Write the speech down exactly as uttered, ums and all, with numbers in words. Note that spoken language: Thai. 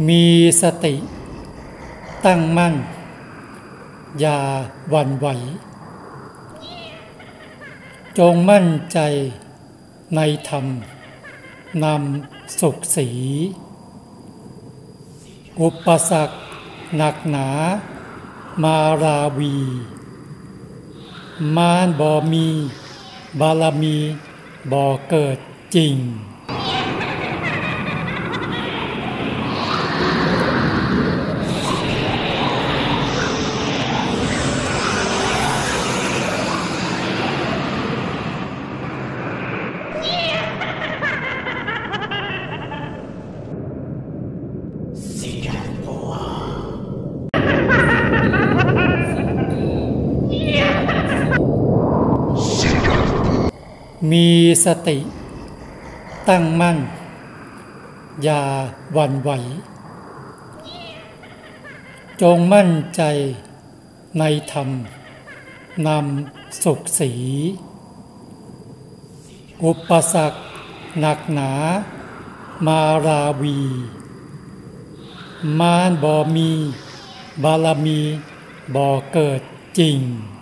มีสติตั้งมั่นอย่าหวั่นไหวจงมั่นใจในธรรมนำสุขสีอุปสรรคหนักหนามาราวีมารบ่มีบารมีบ่เกิดจริงมีสติตั้งมั่นอย่าหวั่นไหวจงมั่นใจในธรรมนำสุขสีอุปสรรคหนักหนามาราวีมารบ่มีบารมีบ่เกิดจริง